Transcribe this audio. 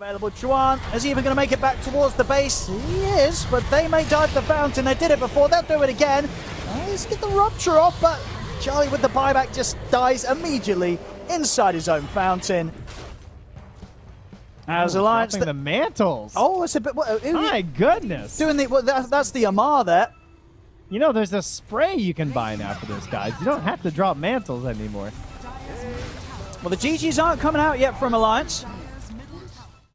Available. Juan is he even going to make it back towards the base? He is, but they may dive the fountain. They did it before. They'll do it again. Let's get the rupture off, but Charlie with the buyback just dies immediately inside his own fountain. As Alliance, the mantles. Oh, it's a bit. My goodness. Doing the that's the Amar there. You know, there's a spray you can buy now for this, guys. You don't have to drop mantles anymore. Well, the GGs aren't coming out yet from Alliance.